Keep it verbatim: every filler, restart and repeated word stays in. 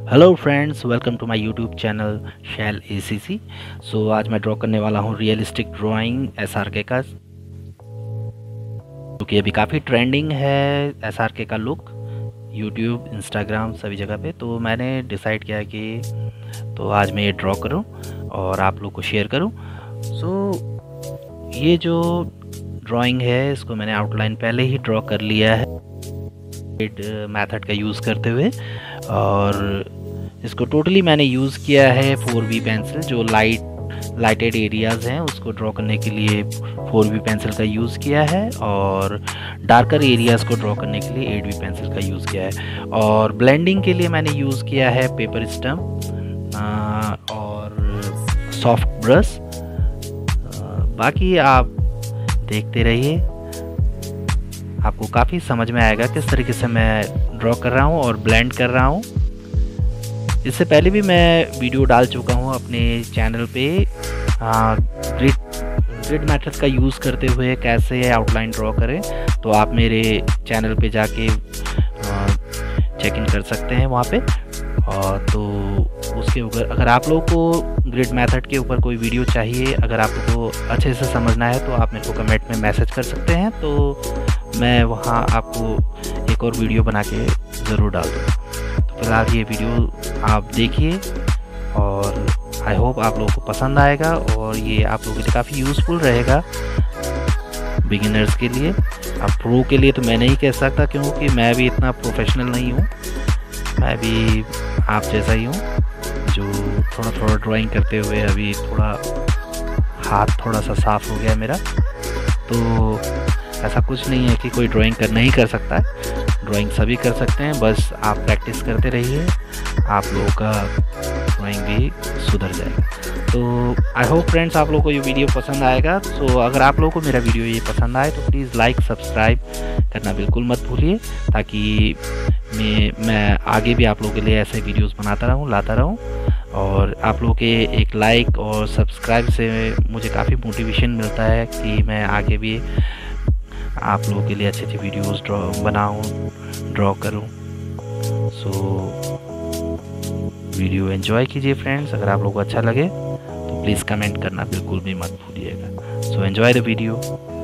Hello friends, welcome to my YouTube channel Shail ACC. So आज मैं draw करने वाला हूँ रियलिस्टिक ड्राइंग एसआरके का, क्योंकि अभी काफ़ी ट्रेंडिंग है एसआरके का लुक यूट्यूब, इंस्टाग्राम सभी जगह पे। तो मैंने डिसाइड किया कि तो आज मैं ये ड्रॉ करूँ और आप लोग को शेयर करूँ। सो ये जो ड्राइंग है इसको मैंने आउटलाइन पहले ही ड्रॉ कर लिया है मेथड का यूज़ करते हुए, और इसको टोटली मैंने यूज़ किया है फोर बी पेंसिल। जो लाइट लाइटेड एरियाज़ हैं उसको ड्रॉ करने के लिए फोर बी पेंसिल का यूज़ किया है, और डार्कर एरियाज़ को ड्रॉ करने के लिए एट बी पेंसिल का यूज़ किया है, और ब्लेंडिंग के लिए मैंने यूज़ किया है पेपर स्टम्प और सॉफ्ट ब्रश। बाकी आप देखते रहिए, आपको काफ़ी समझ में आएगा किस तरीके से मैं ड्रॉ कर रहा हूँ और ब्लेंड कर रहा हूँ। इससे पहले भी मैं वीडियो डाल चुका हूँ अपने चैनल पे ग्रिड ग्रिड मेथड का यूज़ करते हुए कैसे आउटलाइन ड्रॉ करें। तो आप मेरे चैनल पे जाके चेक इन कर सकते हैं वहाँ पे। और तो उसके ऊपर अगर आप लोगों को ग्रिड मेथड के ऊपर कोई वीडियो चाहिए, अगर आपको अच्छे से समझना है तो आप मेरे को कमेंट में मैसेज कर सकते हैं, तो मैं वहाँ आपको एक और वीडियो बना के ज़रूर डाल दूँगा। तो फिलहाल ये वीडियो आप देखिए और आई होप आप लोगों को पसंद आएगा, और ये आप लोगों के लिए काफ़ी यूज़फुल रहेगा बिगिनर्स के लिए। अब प्रो के लिए तो मैं नहीं कह सकता, क्योंकि मैं भी इतना प्रोफेशनल नहीं हूँ। मैं भी आप जैसा ही हूँ जो थोड़ा थोड़ा ड्राइंग करते हुए अभी थोड़ा हाथ थोड़ा सा साफ़ हो गया मेरा। तो ऐसा कुछ नहीं है कि कोई ड्राइंग कर नहीं कर सकता है, ड्राइंग सभी कर सकते हैं, बस आप प्रैक्टिस करते रहिए, आप लोगों का ड्राइंग भी सुधर जाएगा। तो आई होप फ्रेंड्स आप लोगों को ये वीडियो पसंद आएगा। तो अगर आप लोगों को मेरा वीडियो ये पसंद आए तो प्लीज़ लाइक सब्सक्राइब करना बिल्कुल मत भूलिए, ताकि मैं मैं आगे भी आप लोगों के लिए ऐसे वीडियोस बनाता रहूं, लाता रहूं। और आप लोगों के एक लाइक और सब्सक्राइब से मुझे काफ़ी मोटिवेशन मिलता है कि मैं आगे भी आप लोगों के लिए अच्छी अच्छी वीडियोस ड्रॉ बनाऊं, ड्रॉ करूं। सो वीडियो एंजॉय कीजिए फ्रेंड्स। अगर आप लोगों को अच्छा लगे तो प्लीज़ कमेंट करना बिल्कुल भी मत भूलिएगा। So enjoy the video.